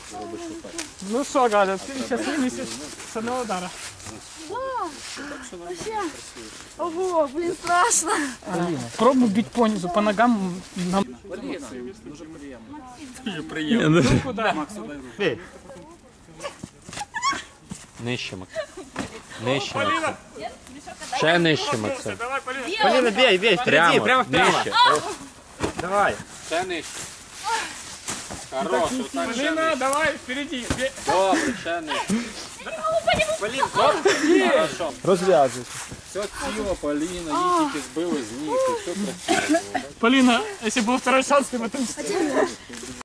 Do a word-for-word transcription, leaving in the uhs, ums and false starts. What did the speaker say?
Ну що, Галя, ти зараз винесеш з одного удара. Ого, блин, страшно. Пробуй бить по низу, по ногам. Нам... Поліна, дуже приємно. Дуже приємно. Ну куди? Максу дай руку. Нижче, Максим. Нижче, Максим. Ще нижче, Максим. Давай, Поліна. Полина, бей, бей, впереди, Прямо, прямо вправо. нижче. Давай. Ще нижче. Хорош, отак ще Поліна, нижче. давай, впереди. Добре, ще нижче. Полин, Хорошо. розв'язуйся. Все тіло, Поліна, її тільки збили з ніг, і все красиво. Полина, если был второй шанс, ты бы отомстила.